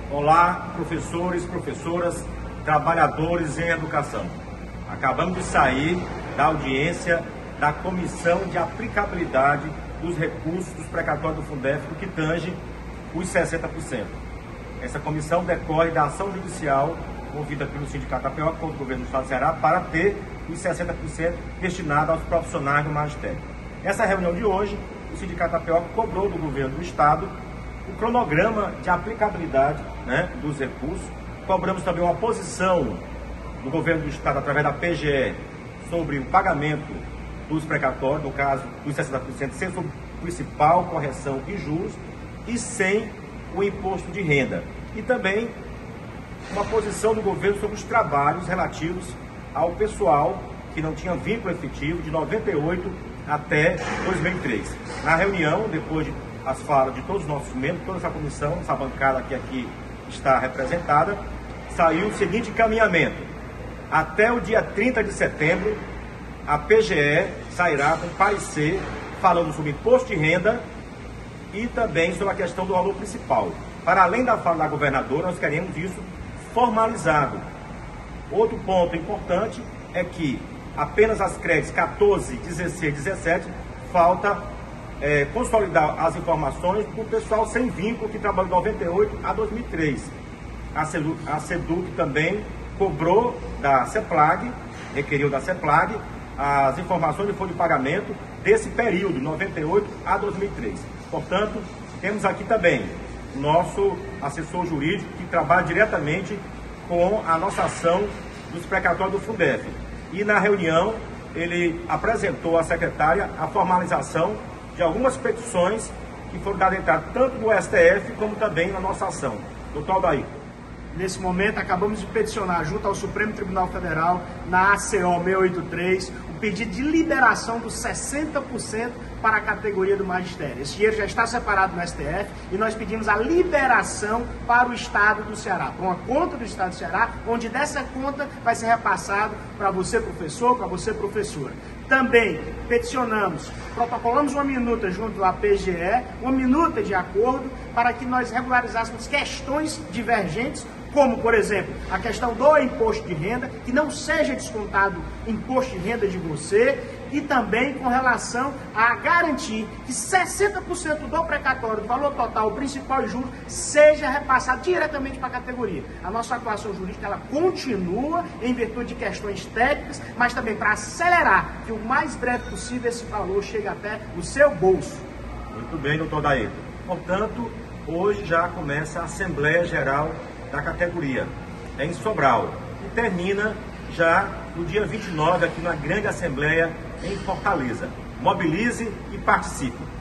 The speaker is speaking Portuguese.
Olá, professores, professoras, trabalhadores em educação. Acabamos de sair da audiência da Comissão de Aplicabilidade dos Recursos dos Precatórios do Fundef, que tange os 60%. Essa comissão decorre da ação judicial movida pelo Sindicato APO contra o governo do Estado do Ceará para ter os 60% destinados aos profissionais do magistério. Essa reunião de hoje, o Sindicato APO cobrou do governo do Estado o cronograma de aplicabilidade, dos recursos. Cobramos também uma posição do governo do Estado, através da PGE, sobre o pagamento dos precatórios, no caso dos 60%, sem sua principal correção e juros, e sem o imposto de renda. E também uma posição do governo sobre os trabalhos relativos ao pessoal que não tinha vínculo efetivo de 98 até 2003. Na reunião, depois de as falas de todos os nossos membros, toda essa comissão, essa bancada que aqui está representada, saiu o seguinte encaminhamento: até o dia 30 de setembro, a PGE sairá com parecer falando sobre imposto de renda e também sobre a questão do valor principal. Para além da fala da governadora, nós queremos isso formalizado. Outro ponto importante é que apenas as créditos 14, 16 e 17 falta consolidar as informações do pessoal sem vínculo que trabalhou de 98 a 2003. A SEDUC também cobrou da CEPLAG, requeriu da CEPLAG as informações de folha de pagamento desse período, 98 a 2003. Portanto, temos aqui também o nosso assessor jurídico que trabalha diretamente com a nossa ação dos precatórios do Fundef. E na reunião ele apresentou à secretária a formalização de algumas petições que foram dadas entrada tanto no STF como também na nossa ação. Doutor Aldair. Nesse momento, acabamos de peticionar junto ao Supremo Tribunal Federal, na ACO 683, o pedido de liberação dos 60% para a categoria do magistério. Esse dinheiro já está separado no STF e nós pedimos a liberação para o Estado do Ceará, para uma conta do Estado do Ceará, onde dessa conta vai ser repassado para você, professor, para você, professora. Também peticionamos, protocolamos uma minuta junto à PGE, uma minuta de acordo, para que nós regularizássemos questões divergentes, como, por exemplo, a questão do imposto de renda, que não seja descontado imposto de renda de você, e também com relação a garantir que 60% do precatório, do valor total, principal e juros, seja repassado diretamente para a categoria. A nossa atuação jurídica, ela continua em virtude de questões técnicas, mas também para acelerar que o mais breve possível esse valor chegue até o seu bolso. Muito bem, doutor Daíto. Portanto, hoje já começa a Assembleia Geral da categoria, em Sobral, e termina já no dia 29 aqui na grande Assembleia em Fortaleza. Mobilize e participe.